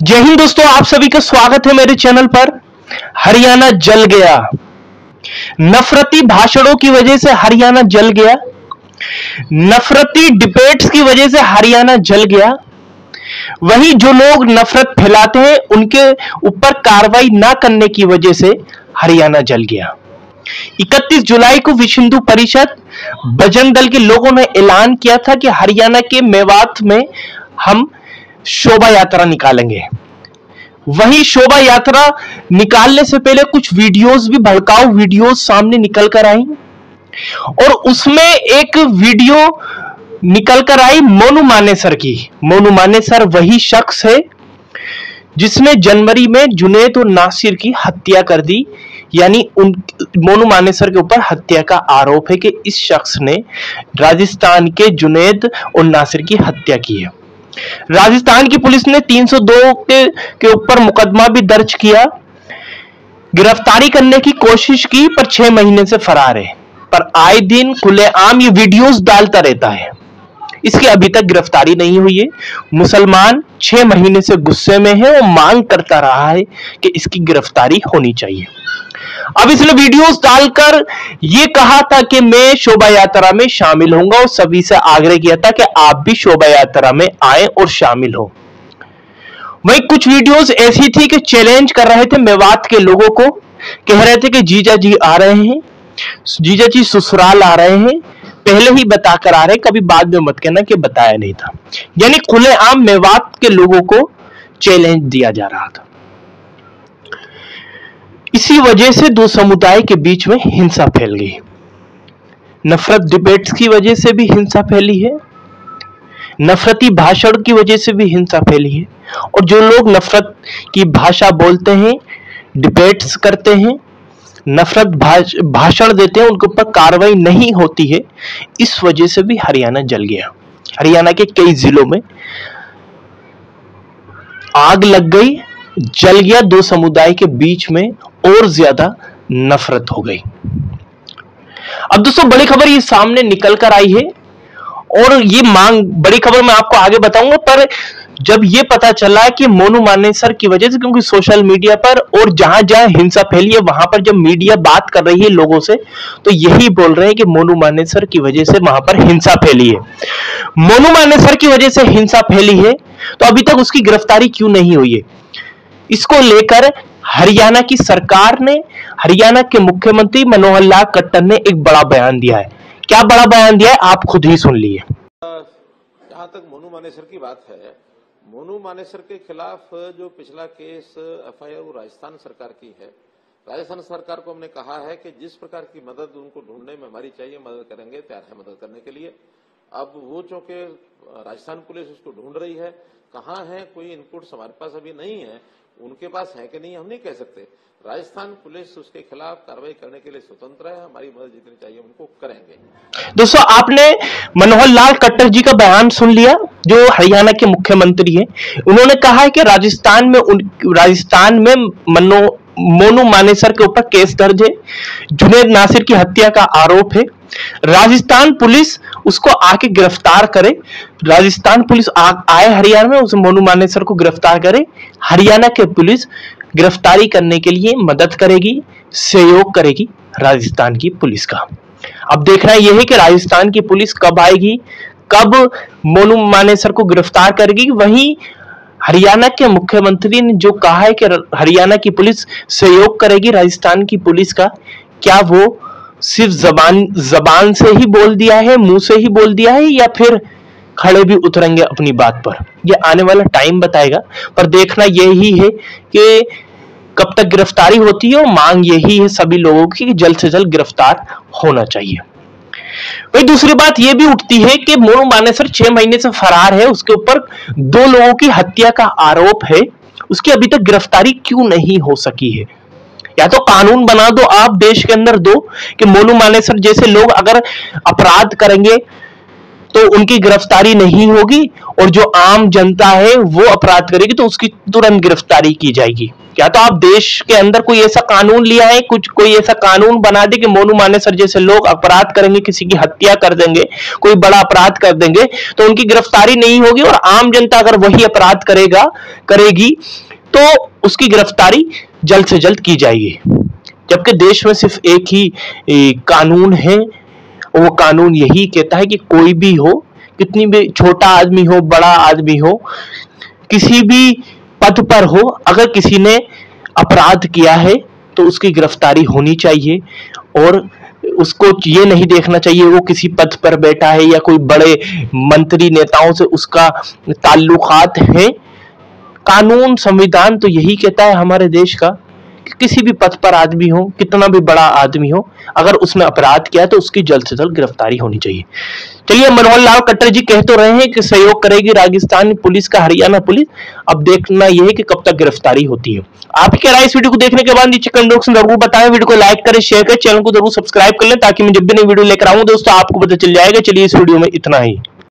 जय हिंद दोस्तों, आप सभी का स्वागत है मेरे चैनल पर। हरियाणा जल गया। नफरती भाषणों की वजह से हरियाणा जल गया। नफरती डिबेट्स की वजह से हरियाणा जल गया। वहीं जो लोग नफरत फैलाते हैं उनके ऊपर कार्रवाई ना करने की वजह से हरियाणा जल गया। 31 जुलाई को विश्व हिंदू परिषद बजरंग दल के लोगों ने ऐलान किया था कि हरियाणा के मेवात में हम शोभा यात्रा निकालेंगे। वही शोभा यात्रा निकालने से पहले कुछ वीडियोस भी, भड़काऊ वीडियोस सामने निकल कर आई और उसमें एक वीडियो निकल कर आई मोनू मानेसर की। मोनू मानेसर वही शख्स है जिसने जनवरी में जुनैद और नासिर की हत्या कर दी। यानी मोनू मानेसर के ऊपर हत्या का आरोप है कि इस शख्स ने राजस्थान के जुनैद और नासिर की हत्या की है। राजस्थान की पुलिस ने 302 के ऊपर मुकदमा भी दर्ज किया, गिरफ्तारी करने की कोशिश की, पर 6 महीने से फरार है। पर आए दिन खुलेआम ये वीडियोस डालता रहता है। इसकी अभी तक गिरफ्तारी नहीं हुई है। मुसलमान 6 महीने से गुस्से में है और मांग करता रहा है कि इसकी गिरफ्तारी होनी चाहिए। अब इसने वीडियोस डालकर यह कहा था कि मैं शोभा यात्रा में शामिल होऊंगा और सभी से आग्रह किया था कि आप भी शोभा यात्रा में आए और शामिल हो। वहीं कुछ वीडियोस ऐसी थी कि चैलेंज कर रहे थे मेवात के लोगों को, कह रहे थे कि जीजा जी आ रहे हैं, जीजा जी ससुराल आ रहे हैं, पहले ही बताकर आ रहे, कभी बाद में मत कहना कि बताया नहीं था। यानी खुलेआम मेवात के लोगों को चैलेंज दिया जा रहा था। इसी वजह से दो समुदाय के बीच में हिंसा फैल गई। नफरत डिबेट्स की वजह से भी हिंसा फैली है, नफरती भाषण की वजह से भी हिंसा फैली है। और जो लोग नफरत की भाषा बोलते हैं, डिबेट्स करते हैं, नफरत भाषण देते हैं, उनके ऊपर कार्रवाई नहीं होती है। इस वजह से भी हरियाणा जल गया। हरियाणा के कई जिलों में आग लग गई, जल गया। दो समुदाय के बीच में और ज्यादा नफरत हो गई। अब दोस्तों बड़ी खबर ये सामने निकल कर आई है और ये मांग, बड़ी खबर मैं आपको आगे बताऊंगा। पर जब ये पता चला कि मोनू मानेसर की वजह से, क्योंकि सोशल मीडिया पर और जहां जहां हिंसा फैली है वहां पर जब मीडिया बात कर रही है लोगों से, तो यही बोल रहे हैं कि मोनू मानेसर की वजह से वहां पर हिंसा फैली है। मोनू मानेसर की वजह से हिंसा फैली है तो अभी तक उसकी गिरफ्तारी क्यों नहीं हुई है? इसको लेकर हरियाणा की सरकार ने, हरियाणा के मुख्यमंत्री मनोहर लाल खट्टर ने एक बड़ा बयान दिया है। क्या बड़ा बयान दिया है आप खुद ही सुन लीजिए। जहां तक मोनू मानेसर की बात है, मोनू मानेसर के खिलाफ जो पिछला केस एफआईआर वो राजस्थान सरकार की है। राजस्थान सरकार को हमने कहा है कि जिस प्रकार की मदद उनको ढूंढने में हमारी चाहिए, मदद करेंगे, तैयार है मदद करने के लिए। अब वो चूंकि राजस्थान पुलिस उसको ढूंढ रही है, कहाँ है, कोई इनपुट्स हमारे पास अभी नहीं है, उनके पास है कि नहीं हम नहीं कह सकते। राजस्थान पुलिस उसके खिलाफ कार्रवाई करने के लिए स्वतंत्र है, हमारी मदद जितनी चाहिए उनको करेंगे। दोस्तों आपने मनोहर लाल खट्टर जी का बयान सुन लिया, जो हरियाणा के मुख्यमंत्री हैं। उन्होंने कहा है कि राजस्थान में मोनू मानेसर के ऊपर केस दर्ज है, जुनैद नासिर की हत्या का आरोप है। राजस्थान पुलिस उसको आके गिरफ्तार करे, राजस्थान पुलिस आए हरियाणा में, उस मोनू मानेसर को गिरफ्तार करे। हरियाणा के पुलिस गिरफ्तारी करने के लिए मदद करेगी, सहयोग करेगी राजस्थान की पुलिस का। अब देखना यह है कि राजस्थान की पुलिस कब आएगी, कब मोनू मानेसर को गिरफ्तार करेगी। वहीं हरियाणा के मुख्यमंत्री ने जो कहा है कि हरियाणा की पुलिस सहयोग करेगी राजस्थान की पुलिस का, क्या वो सिर्फ जबान से ही बोल दिया है, मुंह से ही बोल दिया है, या फिर खड़े भी उतरेंगे अपनी बात पर? ये आने वाला टाइम बताएगा। पर देखना यही है कि कब तक गिरफ्तारी होती है, और मांग यही है सभी लोगों की कि जल्द से जल्द गिरफ्तार होना चाहिए। वही दूसरी बात यह भी उठती है कि मोनू मानेसर 6 महीने से फरार है, उसके ऊपर 2 लोगों की हत्या का आरोप है, उसकी अभी तक गिरफ्तारी क्यों नहीं हो सकी है? या तो कानून बना दो आप देश के अंदर, दो कि मोनू मानेसर जैसे लोग अगर अपराध करेंगे, तो उनकी गिरफ्तारी नहीं होगी, और जो आम जनता है वो अपराध करेगी तो उसकी तुरंत गिरफ्तारी की जाएगी। क्या तो आप देश के अंदर कोई ऐसा कानून लिया है, कोई ऐसा कानून बना दे कि मोनू मानेसर जैसे लोग अपराध करेंगे, किसी की हत्या कर देंगे, कोई बड़ा अपराध कर देंगे, तो उनकी गिरफ्तारी नहीं होगी, और आम जनता अगर वही अपराध करेगी तो उसकी गिरफ्तारी जल्द से जल्द की जाएगी। जबकि देश में सिर्फ एक ही कानून है, वो कानून यही कहता है कि कोई भी हो, कितनी भी छोटा आदमी हो, बड़ा आदमी हो, किसी भी पद पर हो, अगर किसी ने अपराध किया है तो उसकी गिरफ्तारी होनी चाहिए, और उसको ये नहीं देखना चाहिए वो किसी पद पर बैठा है या कोई बड़े मंत्री नेताओं से उसका ताल्लुकात है। कानून संविधान तो यही कहता है हमारे देश का कि किसी भी पद पर आदमी हो, कितना भी बड़ा आदमी हो, अगर उसने अपराध किया तो उसकी जल्द से जल्द गिरफ्तारी होनी चाहिए। चलिए, मनोहर लाल खट्टर जी कह तो रहे हैं कि सहयोग करेगी राजस्थान पुलिस का हरियाणा पुलिस, अब देखना यह है कि कब तक गिरफ्तारी होती है। आप क्या राय इस वीडियो को देखने के बाद नीचे कमेंट बॉक्स में जरूर बताएं। वीडियो को लाइक करें, शेयर करें, चैनल को जरूर सब्सक्राइब कर लें ताकि मैं जब भी नई वीडियो लेकर आऊं दोस्तों आपको पता चल जाएगा। चलिए, इस वीडियो में इतना ही।